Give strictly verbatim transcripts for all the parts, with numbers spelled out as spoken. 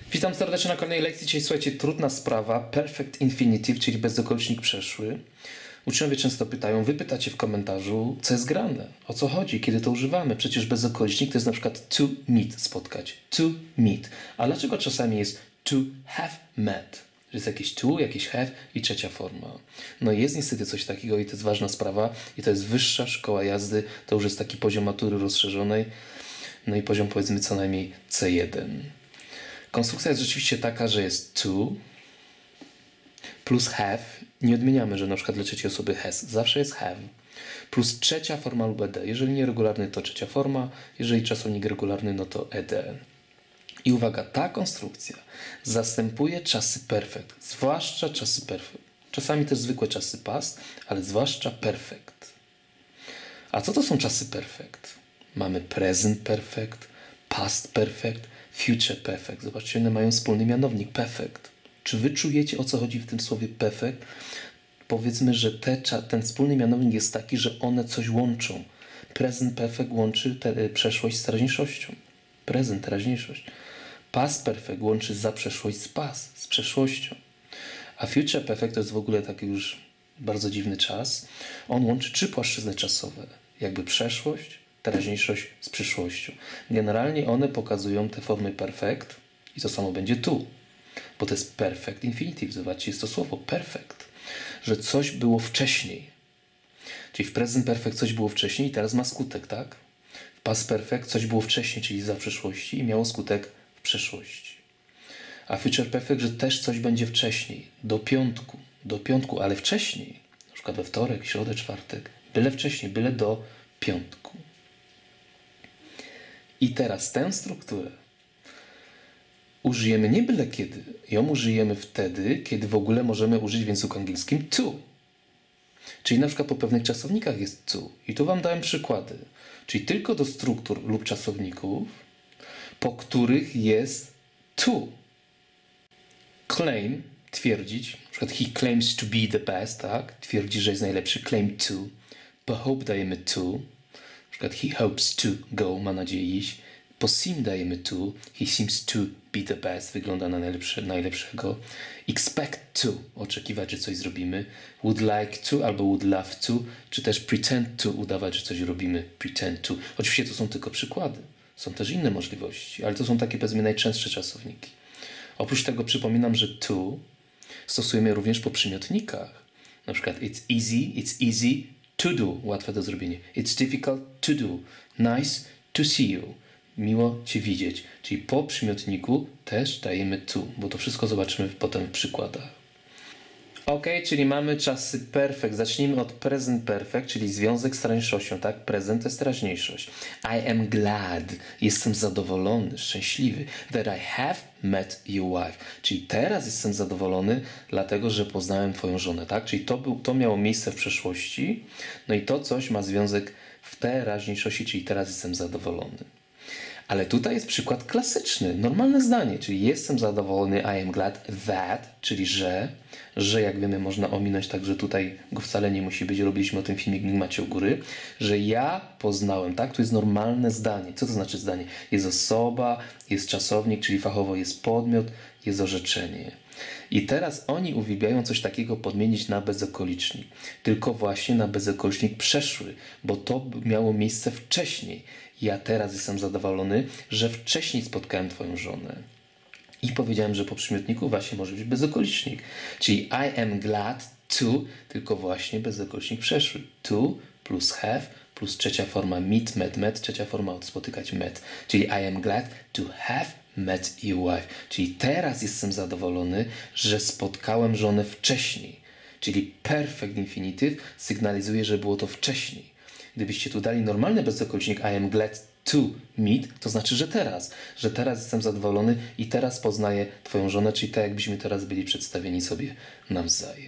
Witam serdecznie na kolejnej lekcji. Dzisiaj słuchajcie, trudna sprawa, perfect infinitive, czyli bezokolicznik przeszły. Uczniowie często pytają, wy pytacie w komentarzu, co jest grane, o co chodzi, kiedy to używamy. Przecież bezokolicznik to jest na przykład to meet, spotkać, to meet. A dlaczego czasami jest to have met? Że jest jakieś to, jakieś have i trzecia forma. No jest niestety coś takiego i to jest ważna sprawa i to jest wyższa szkoła jazdy, to już jest taki poziom matury rozszerzonej, no i poziom powiedzmy co najmniej C jeden. Konstrukcja jest rzeczywiście taka, że jest to plus have. Nie odmieniamy, że na przykład dla trzeciej osoby has. Zawsze jest have. Plus trzecia forma lub ed. Jeżeli nieregularny, to trzecia forma. Jeżeli czasownik regularny, no to ed. I uwaga, ta konstrukcja zastępuje czasy perfect. Zwłaszcza czasy perfect. Czasami też zwykłe czasy past, ale zwłaszcza perfect. A co to są czasy perfect? Mamy present perfect, past perfect, future perfect. Zobaczcie, one mają wspólny mianownik perfect. Czy wy czujecie, o co chodzi w tym słowie perfect? Powiedzmy, że te, ten wspólny mianownik jest taki, że one coś łączą. Present perfect łączy te, przeszłość z teraźniejszością. Present, teraźniejszość. Past perfect łączy za przeszłość z past, z przeszłością. A future perfect to jest w ogóle taki już bardzo dziwny czas. On łączy trzy płaszczyzny czasowe. Jakby przeszłość, teraźniejszość z przyszłością. Generalnie one pokazują te formy perfect i to samo będzie tu. Bo to jest perfect infinitive. Zobaczcie, jest to słowo perfect. Że coś było wcześniej. Czyli w present perfect coś było wcześniej i teraz ma skutek, tak? W past perfect coś było wcześniej, czyli za przyszłości i miało skutek w przeszłości. A future perfect, że też coś będzie wcześniej. Do piątku. Do piątku, ale wcześniej. Na przykład we wtorek, środę, czwartek. Byle wcześniej, byle do piątku. I teraz tę strukturę użyjemy nie byle kiedy. Ją użyjemy wtedy, kiedy w ogóle możemy użyć w języku angielskim to. Czyli na przykład po pewnych czasownikach jest to. I tu wam dałem przykłady. Czyli tylko do struktur lub czasowników, po których jest to. Claim, twierdzić. Na przykład he claims to be the best, tak? Twierdzi, że jest najlepszy. Claim to. Po hope dajemy to. Na przykład he hopes to go, ma nadzieję iść. Po seem dajemy to. He seems to be the best. Wygląda na najlepsze, najlepszego. Expect to. Oczekiwać, że coś zrobimy. Would like to albo would love to. Czy też pretend to. Udawać, że coś robimy. Pretend to. Oczywiście to są tylko przykłady. Są też inne możliwości. Ale to są takie powiedzmy najczęstsze czasowniki. Oprócz tego przypominam, że to stosujemy również po przymiotnikach. Na przykład it's easy, it's easy to do. Łatwe do zrobienia. It's difficult to do. Nice to see you. Miło cię widzieć. Czyli po przymiotniku też dajemy to, bo to wszystko zobaczymy potem w przykładach. Ok, czyli mamy czasy perfect. Zacznijmy od present perfect, czyli związek z teraźniejszością, tak? Present to jest teraźniejszość. I am glad. Jestem zadowolony, szczęśliwy. That I have met your wife. Czyli teraz jestem zadowolony, dlatego, że poznałem twoją żonę, tak? Czyli to, był, to miało miejsce w przeszłości. No i to coś ma związek w teraźniejszości, czyli teraz jestem zadowolony. Ale tutaj jest przykład klasyczny, normalne zdanie, czyli jestem zadowolony, I am glad that, czyli że, że jak wiemy można ominąć, także tutaj go wcale nie musi być, robiliśmy o tym filmik, link macie u góry, że ja poznałem, tak, to jest normalne zdanie. Co to znaczy zdanie? Jest osoba, jest czasownik, czyli fachowo jest podmiot, jest orzeczenie. I teraz oni uwielbiają coś takiego podmienić na bezokolicznik. Tylko właśnie na bezokolicznik przeszły, bo to miało miejsce wcześniej. Ja teraz jestem zadowolony, że wcześniej spotkałem twoją żonę. I powiedziałem, że po przymiotniku właśnie może być bezokolicznik. Czyli I am glad to, tylko właśnie bezokolicznik przeszły. To plus have plus trzecia forma meet, met, met, trzecia forma spotykać met. Czyli I am glad to have met your wife. Czyli teraz jestem zadowolony, że spotkałem żonę wcześniej. Czyli perfect infinitive sygnalizuje, że było to wcześniej. Gdybyście tu dali normalny bezokolicznik I am glad to meet, to znaczy, że teraz. Że teraz jestem zadowolony i teraz poznaję twoją żonę, czyli tak jakbyśmy teraz byli przedstawieni sobie nawzajem.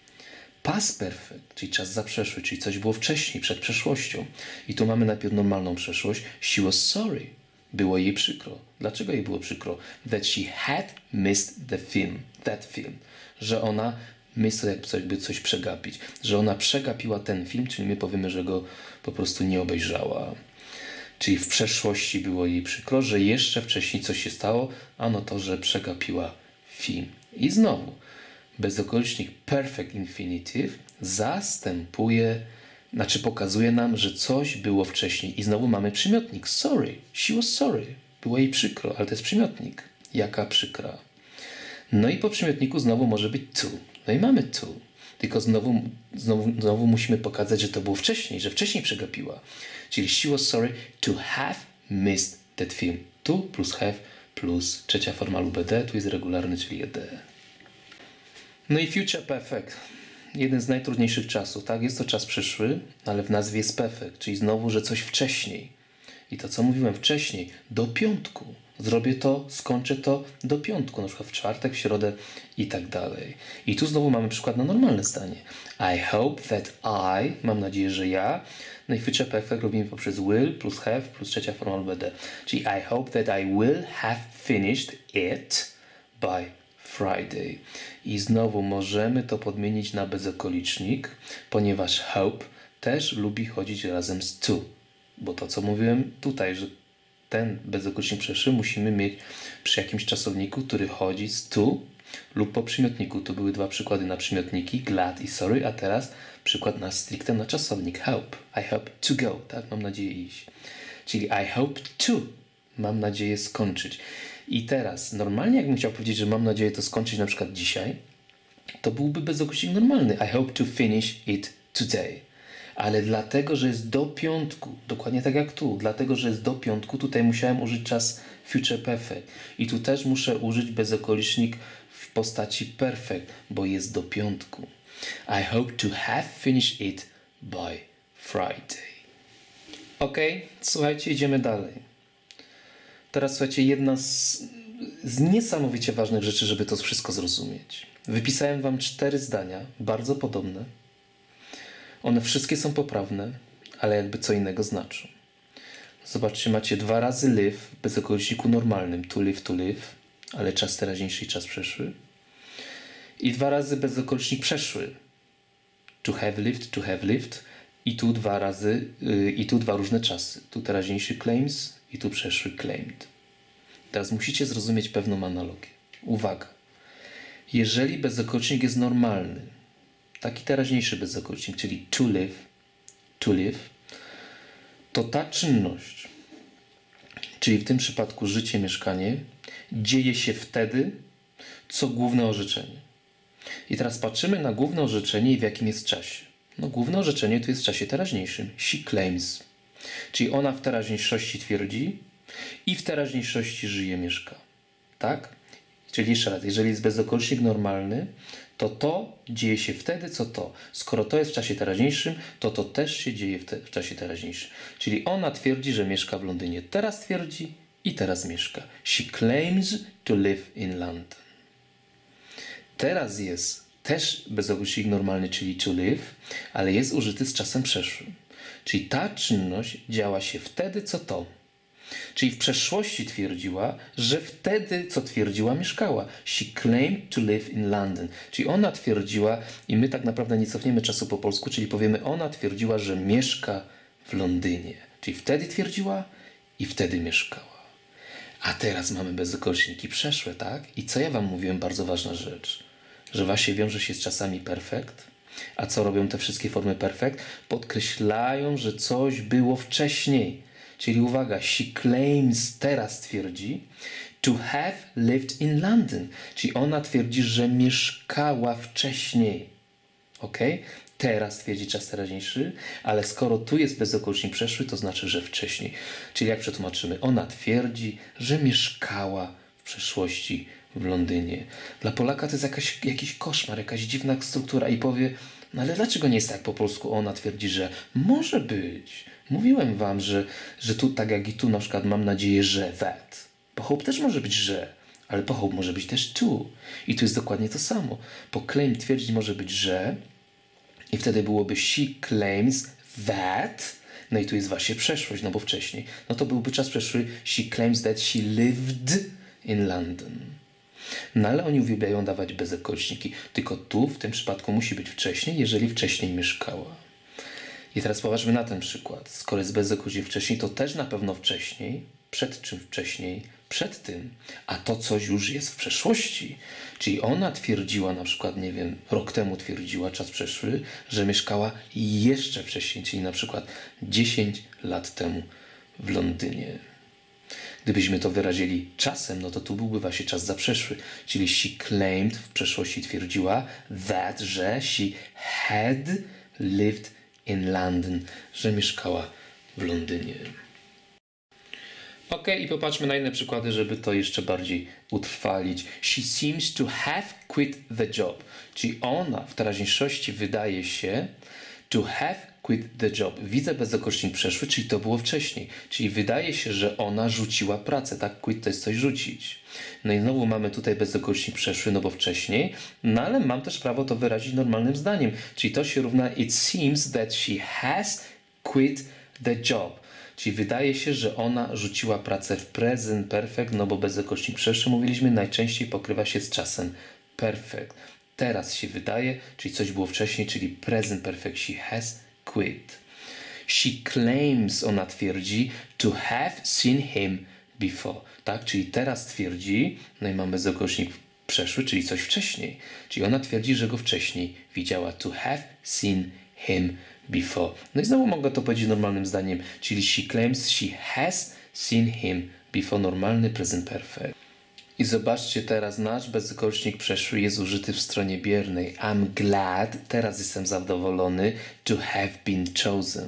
Past perfect, czyli czas zaprzeszły, czyli coś było wcześniej, przed przeszłością. I tu mamy najpierw normalną przeszłość. She was sorry. Było jej przykro. Dlaczego jej było przykro? That she had missed the film. That film. Że ona myśl jakby coś przegapić. Że ona przegapiła ten film, czyli my powiemy, że go po prostu nie obejrzała. Czyli w przeszłości było jej przykro, że jeszcze wcześniej coś się stało, ano to, że przegapiła film. I znowu, bezokolicznik perfect infinitive zastępuje, znaczy pokazuje nam, że coś było wcześniej. I znowu mamy przymiotnik sorry. She was sorry. Było jej przykro, ale to jest przymiotnik. Jaka przykra. No i po przymiotniku znowu może być to. No i mamy to. Tylko znowu, znowu, znowu musimy pokazać, że to było wcześniej, że wcześniej przegapiła. Czyli she was sorry to have missed that film. To plus have plus trzecia forma lub ed. Tu jest regularny, czyli ed. No i future perfect. Jeden z najtrudniejszych czasów, tak? Jest to czas przyszły, ale w nazwie jest perfect, czyli znowu, że coś wcześniej. I to, co mówiłem wcześniej, do piątku. Zrobię to, skończę to do piątku, na przykład w czwartek, w środę i tak dalej. I tu znowu mamy przykład na normalne zdanie. I hope that I, mam nadzieję, że ja. No i future perfect robimy poprzez will plus have plus trzecia forma lub ed. Czyli I hope that I will have finished it by Friday. I znowu możemy to podmienić na bezokolicznik, ponieważ hope też lubi chodzić razem z to. Bo to, co mówiłem tutaj, że ten bezokolicznik przeszły musimy mieć przy jakimś czasowniku, który chodzi z to lub po przymiotniku. Tu były dwa przykłady na przymiotniki, glad i sorry, a teraz przykład na stricte na czasownik hope. I hope to go, tak? Mam nadzieję iść. Czyli I hope to, mam nadzieję skończyć. I teraz, normalnie jakbym chciał powiedzieć, że mam nadzieję to skończyć na przykład dzisiaj, to byłby bezokolicznik normalny. I hope to finish it today. Ale dlatego, że jest do piątku, dokładnie tak jak tu, dlatego, że jest do piątku, tutaj musiałem użyć czas future perfect. I tu też muszę użyć bezokolicznik w postaci perfect, bo jest do piątku. I hope to have finished it by Friday. Ok, słuchajcie, idziemy dalej. Teraz słuchajcie, jedna z, z niesamowicie ważnych rzeczy, żeby to wszystko zrozumieć. Wypisałem wam cztery zdania, bardzo podobne. One wszystkie są poprawne, ale jakby co innego znaczą. Zobaczcie, macie dwa razy live w bezokoliczniku normalnym. To live, to live, ale czas teraźniejszy i czas przeszły. I dwa razy bezokolicznik przeszły. To have lived, to have lived. I tu dwa razy, yy, i tu dwa różne czasy. Tu teraźniejszy claims i tu przeszły claimed. Teraz musicie zrozumieć pewną analogię. Uwaga. Jeżeli bezokolicznik jest normalny, taki teraźniejszy bezokolicznik, czyli to live, to live, to ta czynność, czyli w tym przypadku życie, mieszkanie, dzieje się wtedy, co główne orzeczenie. I teraz patrzymy na główne orzeczenie i w jakim jest czasie. No główne orzeczenie tu jest w czasie teraźniejszym. She claims. Czyli ona w teraźniejszości twierdzi i w teraźniejszości żyje, mieszka. Tak? Czyli jeszcze raz, jeżeli jest bezokolicznik normalny, to to dzieje się wtedy, co to. Skoro to jest w czasie teraźniejszym, to to też się dzieje w, te, w czasie teraźniejszym. Czyli ona twierdzi, że mieszka w Londynie. Teraz twierdzi i teraz mieszka. She claims to live in London. Teraz jest też bezokolicznik normalny, czyli to live, ale jest użyty z czasem przeszłym. Czyli ta czynność działa się wtedy, co to. Czyli w przeszłości twierdziła, że wtedy, co twierdziła, mieszkała. She claimed to live in London. Czyli ona twierdziła, i my tak naprawdę nie cofniemy czasu po polsku, czyli powiemy, ona twierdziła, że mieszka w Londynie. Czyli wtedy twierdziła i wtedy mieszkała. A teraz mamy bezokoliczniki przeszłe, tak? I co ja wam mówiłem? Bardzo ważna rzecz. Że właśnie wiąże się z czasami perfekt. A co robią te wszystkie formy perfekt? Podkreślają, że coś było wcześniej. Czyli uwaga, she claims, teraz twierdzi, to have lived in London. Czyli ona twierdzi, że mieszkała wcześniej. Ok? Teraz twierdzi czas teraźniejszy, ale skoro tu jest bezokolicznik przeszły, to znaczy, że wcześniej. Czyli jak przetłumaczymy? Ona twierdzi, że mieszkała w przeszłości w Londynie. Dla Polaka to jest jakaś, jakiś koszmar, jakaś dziwna struktura i powie, no ale dlaczego nie jest tak po polsku? Ona twierdzi, że może być. Mówiłem wam, że, że tu tak jak i tu na przykład mam nadzieję, że that. Po hope też może być, że, ale po hope może być też to. I tu jest dokładnie to samo. Po claim twierdzić może być, że i wtedy byłoby she claims that. No i tu jest właśnie przeszłość, no bo wcześniej. No to byłby czas przeszły. She claims that she lived in London. No ale oni uwielbiają dawać bezokoliczniki. Tylko tu w tym przypadku musi być wcześniej, jeżeli wcześniej mieszkała. I teraz popatrzmy na ten przykład. Skoro jest bezzakończenie wcześniej, to też na pewno wcześniej. Przed czym wcześniej? Przed tym. A to coś już jest w przeszłości. Czyli ona twierdziła na przykład, nie wiem, rok temu twierdziła, czas przeszły, że mieszkała jeszcze wcześniej, czyli na przykład dziesięć lat temu w Londynie. Gdybyśmy to wyrazili czasem, no to tu byłby właśnie czas zaprzeszły. Czyli she claimed, w przeszłości twierdziła, that, że she had lived in London, że mieszkała w Londynie. Ok, i popatrzmy na inne przykłady, żeby to jeszcze bardziej utrwalić. She seems to have quit the job. Czyli ona w teraźniejszości wydaje się to have quit the job. Widzę bezzakończnik przeszły, czyli to było wcześniej. Czyli wydaje się, że ona rzuciła pracę. Tak, quit to jest coś rzucić. No i znowu mamy tutaj bezzakończnik przeszły, no bo wcześniej. No ale mam też prawo to wyrazić normalnym zdaniem. Czyli to się równa it seems that she has quit the job. Czyli wydaje się, że ona rzuciła pracę w present perfect, no bo bezzakończnik przeszły, mówiliśmy, najczęściej pokrywa się z czasem perfect. Teraz się wydaje, czyli coś było wcześniej, czyli present perfect, she has quit. She claims, ona twierdzi, to have seen him before. Tak, czyli teraz twierdzi, no i mamy bezzakończnik przeszły, czyli coś wcześniej. Czyli ona twierdzi, że go wcześniej widziała. To have seen him before. No i znowu mogę to powiedzieć normalnym zdaniem, czyli she claims she has seen him before, normalny present perfect. I zobaczcie teraz, nasz bezzakończnik przeszły jest użyty w stronie biernej. I'm glad, teraz jestem zadowolony, to have been chosen.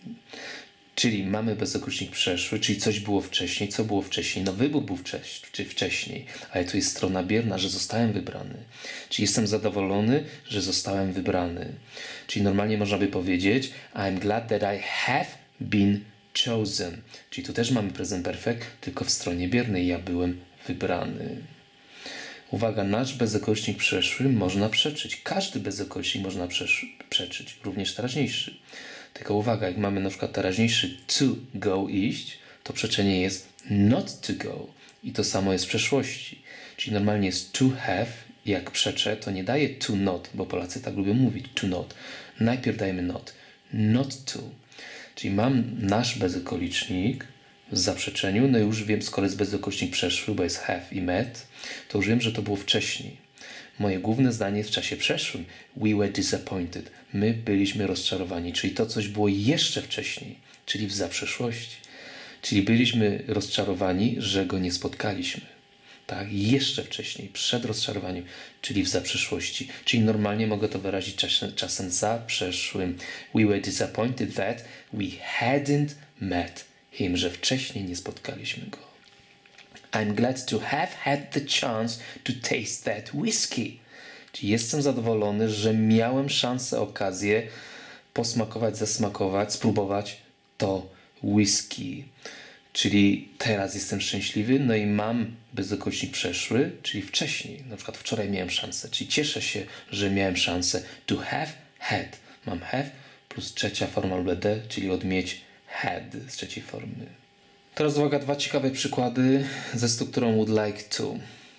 Czyli mamy bezzakończnik przeszły, czyli coś było wcześniej. Co było wcześniej? No wybór był wcześ- wcześniej, ale tu jest strona bierna, że zostałem wybrany. Czyli jestem zadowolony, że zostałem wybrany. Czyli normalnie można by powiedzieć I'm glad that I have been chosen. Czyli tu też mamy present perfect, tylko w stronie biernej ja byłem wybrany. Uwaga, nasz bezzakończnik przeszły można przeczyć. Każdy bezzakończnik można przesz- przeczyć, również teraźniejszy. Tylko uwaga, jak mamy na przykład teraźniejszy to go, iść, to przeczenie jest not to go. I to samo jest w przeszłości. Czyli normalnie jest to have, jak przeczę, to nie daje to not, bo Polacy tak lubią mówić, to not. Najpierw dajemy not. Not to. Czyli mam nasz bezokolicznik w zaprzeczeniu, no już wiem, skoro jest bezokolicznik przeszły, bo jest have i met, to już wiem, że to było wcześniej. Moje główne zdanie jest w czasie przeszłym. We were disappointed. My byliśmy rozczarowani, czyli to coś było jeszcze wcześniej, czyli w zaprzeszłości. Czyli byliśmy rozczarowani, że go nie spotkaliśmy. Tak, jeszcze wcześniej, przed rozczarowaniem, czyli w zaprzeszłości. Czyli normalnie mogę to wyrazić czasem, czasem zaprzeszłym. We were disappointed that we hadn't met him, że wcześniej nie spotkaliśmy go. I'm glad to have had the chance to taste that whiskey. Czyli jestem zadowolony, że miałem szansę, okazję posmakować, zasmakować, spróbować to whisky. Czyli teraz jestem szczęśliwy, no i mam bezzakończnik przeszły, czyli wcześniej, na przykład wczoraj miałem szansę, czyli cieszę się, że miałem szansę. To have had. Mam have plus trzecia forma lub d, czyli od mieć had z trzeciej formy. Teraz uwaga, dwa ciekawe przykłady ze strukturą would like to.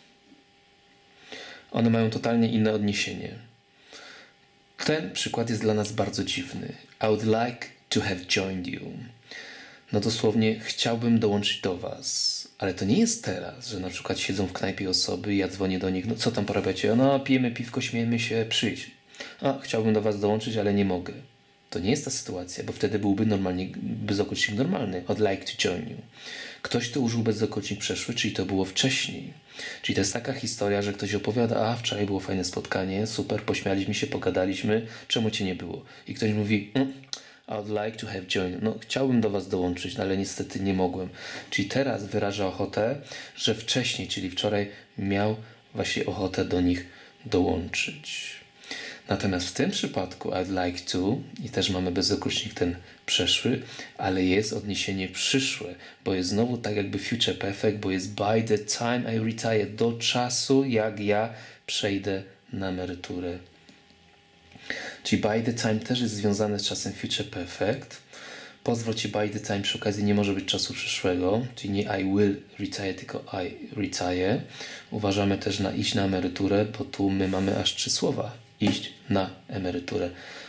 One mają totalnie inne odniesienie. Ten przykład jest dla nas bardzo dziwny. I would like to have joined you. No dosłownie chciałbym dołączyć do was. Ale to nie jest teraz, że na przykład siedzą w knajpie osoby i ja dzwonię do nich, no co tam porabiacie? No pijemy piwko, śmiejemy się, przyjdź. A, chciałbym do was dołączyć, ale nie mogę. To nie jest ta sytuacja, bo wtedy byłby normalnie bezzakończnik normalny. I'd like to join you. Ktoś tu użył bezzakończnik przeszły, czyli to było wcześniej. Czyli to jest taka historia, że ktoś opowiada, a wczoraj było fajne spotkanie, super, pośmialiśmy się, pogadaliśmy, czemu cię nie było? I ktoś mówi, mm, I'd like to have joined. No, chciałbym do was dołączyć, no, ale niestety nie mogłem. Czyli teraz wyraża ochotę, że wcześniej, czyli wczoraj miał właśnie ochotę do nich dołączyć. Natomiast w tym przypadku I'd like to i też mamy bezzakończnik ten przeszły, ale jest odniesienie przyszłe, bo jest znowu tak jakby future perfect, bo jest by the time I retire, do czasu jak ja przejdę na emeryturę. Czyli by the time też jest związane z czasem future perfect. Po zwrocie by the time przy okazji nie może być czasu przyszłego, czyli nie I will retire, tylko I retire. Uważamy też na iść na emeryturę, bo tu my mamy aż trzy słowa. Iść na emeryturę.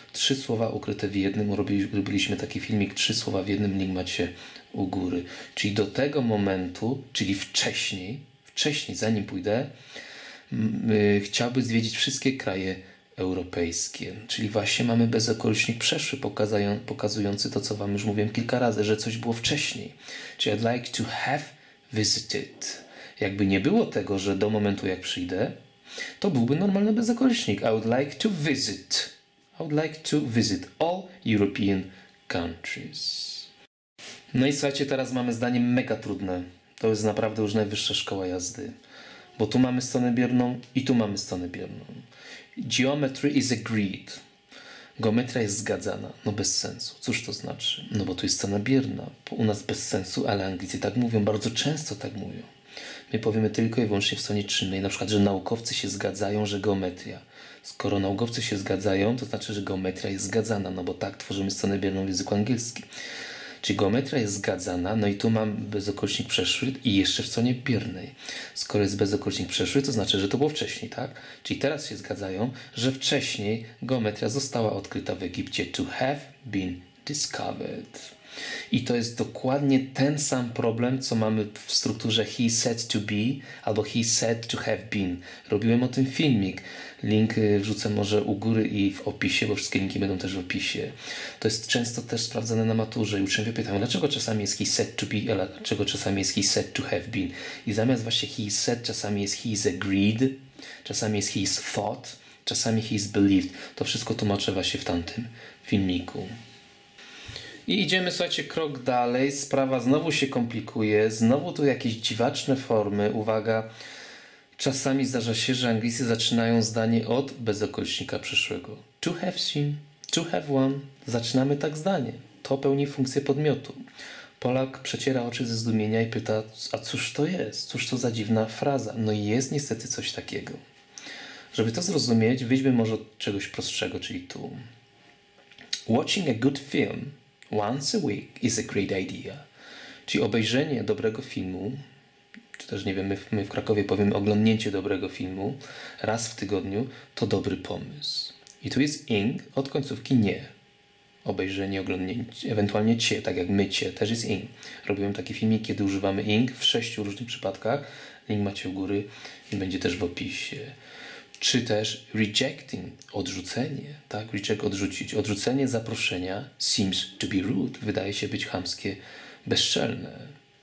Trzy słowa ukryte w jednym. Robiliśmy taki filmik, trzy słowa w jednym, link macie u góry. Czyli do tego momentu, czyli wcześniej, wcześniej, zanim pójdę, yy, chciałby zwiedzić wszystkie kraje europejskie. Czyli właśnie mamy bezokolicznik przeszły pokazujący to, co wam już mówiłem kilka razy, że coś było wcześniej. Czyli I'd like to have visited. Jakby nie było tego, że do momentu jak przyjdę, to byłby normalny bezokolicznik. I would like to visit. I would like to visit all European countries. No i słuchajcie, teraz mamy zdanie mega trudne. To jest naprawdę już najwyższa szkoła jazdy. Bo tu mamy stronę bierną i tu mamy stronę bierną. Geometry is agreed. Geometria jest zgadzana. No bez sensu. Cóż to znaczy? No bo tu jest strona bierna. U nas bez sensu, ale Anglicy tak mówią. Bardzo często tak mówią. My powiemy tylko i wyłącznie w stronie czynnej. Na przykład, że naukowcy się zgadzają, że geometria. Skoro naukowcy się zgadzają, to znaczy, że geometria jest zgadzana. No bo tak tworzymy stronę bierną w języku angielskim. Czyli geometria jest zgadzana, no i tu mam bezokolicznik przeszły i jeszcze w stronie biernej. Skoro jest bezokolicznik przeszły, to znaczy, że to było wcześniej, tak? Czyli teraz się zgadzają, że wcześniej geometria została odkryta w Egipcie. To have been discovered. I to jest dokładnie ten sam problem, co mamy w strukturze he said to be albo he said to have been. Robiłem o tym filmik. Link wrzucę może u góry i w opisie, bo wszystkie linki będą też w opisie. To jest często też sprawdzane na maturze i uczniowie pytają, dlaczego czasami jest he said to be, a dlaczego czasami jest he said to have been. I zamiast właśnie he said czasami jest he's agreed, czasami jest he's thought, czasami he's believed. To wszystko tłumaczę właśnie w tamtym filmiku. I idziemy, słuchajcie, krok dalej. Sprawa znowu się komplikuje. Znowu tu jakieś dziwaczne formy. Uwaga, czasami zdarza się, że Anglicy zaczynają zdanie od bezokolicznika przyszłego. To have seen, to have won. Zaczynamy tak zdanie. To pełni funkcję podmiotu. Polak przeciera oczy ze zdumienia i pyta, a cóż to jest? Cóż to za dziwna fraza? No i jest niestety coś takiego. Żeby to zrozumieć, wyjdźmy może od czegoś prostszego, czyli tu. Watching a good film once a week is a great idea. Czyli obejrzenie dobrego filmu, czy też nie wiem, my w, my w Krakowie powiemy oglądnięcie dobrego filmu raz w tygodniu, to dobry pomysł. I tu jest ing od końcówki nie. Obejrzenie, oglądnięcie, ewentualnie cie, tak jak mycie, też jest ing. Robiłem taki filmik, kiedy używamy ing w sześciu różnych przypadkach. Link macie u góry i będzie też w opisie. Czy też rejecting, odrzucenie, tak? Reject, odrzucić. Odrzucenie zaproszenia seems to be rude, wydaje się być chamskie, bezczelne.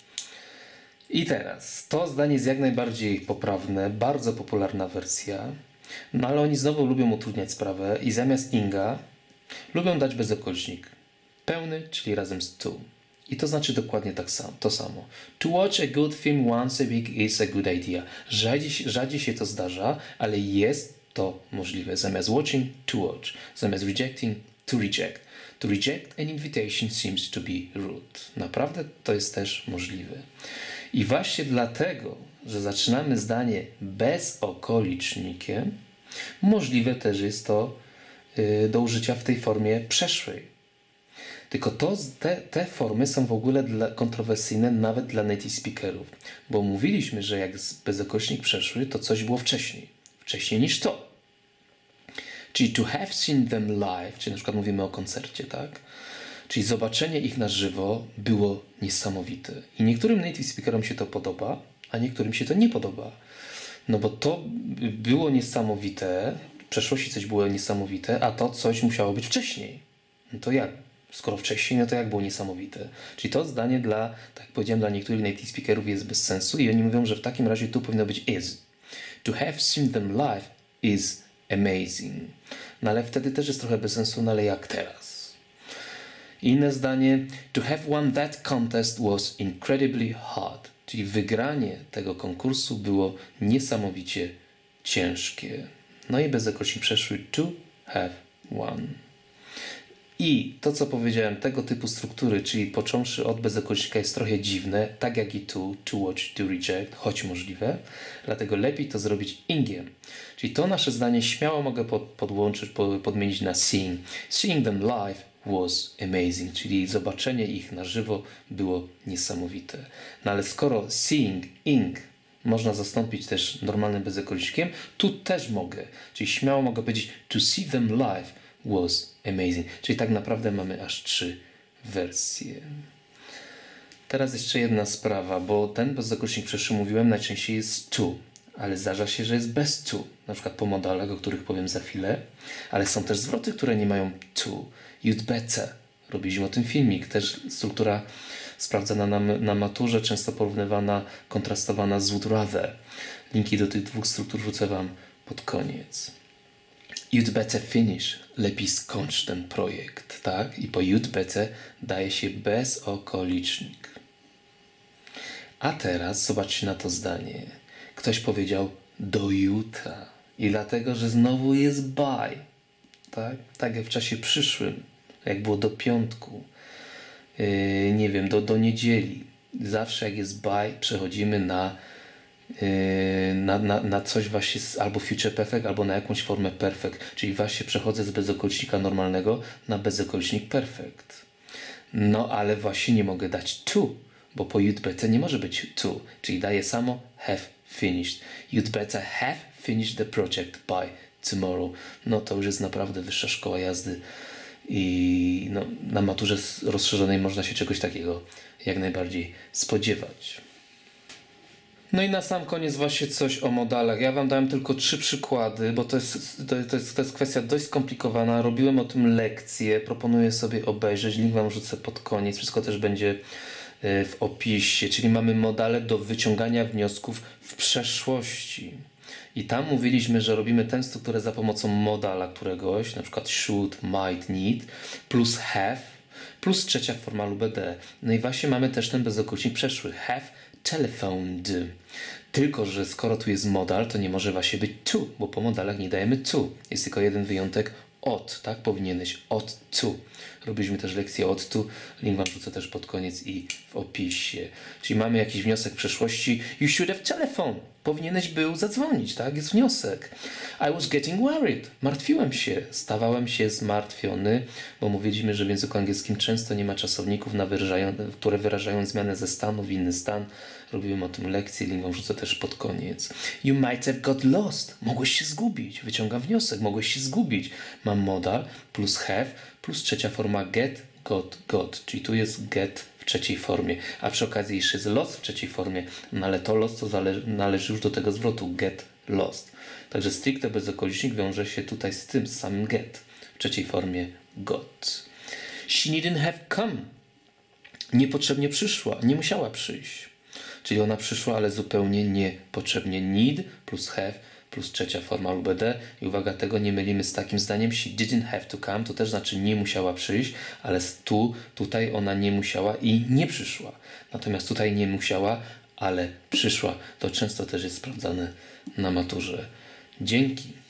I teraz, to zdanie jest jak najbardziej poprawne, bardzo popularna wersja, no ale oni znowu lubią utrudniać sprawę i zamiast inga lubią dać bezokolicznik pełny, czyli razem z to. I to znaczy dokładnie tak samo, to samo. To watch a good film once a week is a good idea. Rzadziej, rzadziej się to zdarza, ale jest to możliwe. Zamiast watching, to watch. Zamiast rejecting, to reject. To reject an invitation seems to be rude. Naprawdę to jest też możliwe. I właśnie dlatego, że zaczynamy zdanie bezokolicznikiem, możliwe też jest to yy, do użycia w tej formie przeszłej. Tylko to, te, te formy są w ogóle dla, kontrowersyjne nawet dla native speakerów. Bo mówiliśmy, że jak bezokolicznik przeszły, to coś było wcześniej. Wcześniej niż to. Czyli to have seen them live, czyli na przykład mówimy o koncercie, tak? Czyli zobaczenie ich na żywo było niesamowite. I niektórym native speakerom się to podoba, a niektórym się to nie podoba. No bo to było niesamowite, w przeszłości coś było niesamowite, a to coś musiało być wcześniej. No to jak? Skoro wcześniej, no to jak było niesamowite. Czyli to zdanie dla, tak jak powiedziałem, dla niektórych native speakerów jest bez sensu i oni mówią, że w takim razie tu powinno być is. To have seen them live is amazing. No ale wtedy też jest trochę bez sensu, no ale jak teraz? Inne zdanie, to have won that contest was incredibly hard. Czyli wygranie tego konkursu było niesamowicie ciężkie. No i bezokolicznik przeszły to have won. I to, co powiedziałem, tego typu struktury, czyli począwszy od bezokolicznika, jest trochę dziwne, tak jak i tu, to watch, to reject, choć możliwe. Dlatego lepiej to zrobić ingiem. Czyli to nasze zdanie śmiało mogę pod, podłączyć, pod, podmienić na seeing. Seeing them live was amazing, czyli zobaczenie ich na żywo było niesamowite. No ale skoro seeing, ing można zastąpić też normalnym bezokolicznikiem, tu też mogę. Czyli śmiało mogę powiedzieć to see them live was amazing. Czyli tak naprawdę mamy aż trzy wersje. Teraz jeszcze jedna sprawa, bo ten bezzakonicznik przeszły, mówiłem, najczęściej jest to, ale zdarza się, że jest bez to, na przykład po modalach, o których powiem za chwilę, ale są też zwroty, które nie mają to. You'd better. Robiliśmy o tym filmik. Też struktura sprawdzana na, na maturze, często porównywana, kontrastowana z would rather. Linki do tych dwóch struktur wrzucę Wam pod koniec. You'd better finish. Lepiej skończ ten projekt, tak? I po you'd better daje się bezokolicznik. A teraz zobaczcie na to zdanie. Ktoś powiedział do jutra. I dlatego, że znowu jest by. Tak? Tak jak w czasie przyszłym. Jak było do piątku. Yy, nie wiem, do, do niedzieli. Zawsze jak jest by, przechodzimy na, yy, na, na, na coś właśnie z, albo future perfect, albo na jakąś formę perfect. Czyli właśnie przechodzę z bezokolicznika normalnego na bezokolicznik perfect. No ale właśnie nie mogę dać to, bo po you'd better nie może być to. Czyli daję samo have finished. You'd better have finished the project by tomorrow. No to już jest naprawdę wyższa szkoła jazdy. I no, na maturze rozszerzonej można się czegoś takiego jak najbardziej spodziewać. No i na sam koniec właśnie coś o modalach. Ja Wam dałem tylko trzy przykłady, bo to jest, to, to, jest, to jest kwestia dość skomplikowana. Robiłem o tym lekcję, proponuję sobie obejrzeć. Link Wam rzucę pod koniec. Wszystko też będzie w opisie. Czyli mamy modale do wyciągania wniosków w przeszłości. I tam mówiliśmy, że robimy tę strukturę za pomocą modala któregoś, na przykład should, might, need, plus have, plus trzecia forma lub ed. No i właśnie mamy też ten bezokolicznik przeszły. Have telephoned. Tylko że skoro tu jest modal, to nie może właśnie być to, bo po modalach nie dajemy to. Jest tylko jeden wyjątek od, tak? Powinieneś od to. Robiliśmy też lekcję od tu. Link Wam rzucę też pod koniec i w opisie. Czyli mamy jakiś wniosek w przeszłości. You should have telephoned. Powinieneś był zadzwonić, tak? Jest wniosek. I was getting worried. Martwiłem się. Stawałem się zmartwiony, bo mówiliśmy, że w języku angielskim często nie ma czasowników, na wyrażają, które wyrażają zmianę ze stanu w inny stan. Robiłem o tym lekcję, link Wam rzucę też pod koniec. You might have got lost. Mogłeś się zgubić. Wyciągam wniosek. Mogłeś się zgubić. Mam modal plus have plus trzecia forma get, got, got. Czyli tu jest get w trzeciej formie. A przy okazji jeszcze jest lost w trzeciej formie. No ale to lost to zale- należy już do tego zwrotu get, lost. Także stricte bezokolicznik wiąże się tutaj z tym samym get w trzeciej formie got. She didn't have come. Niepotrzebnie przyszła. Nie musiała przyjść. Czyli ona przyszła, ale zupełnie niepotrzebnie. Need plus have plus trzecia forma lub ed. I uwaga, tego nie mylimy z takim zdaniem. She didn't have to come. To też znaczy nie musiała przyjść, ale tu, tutaj ona nie musiała i nie przyszła. Natomiast tutaj nie musiała, ale przyszła. To często też jest sprawdzane na maturze. Dzięki.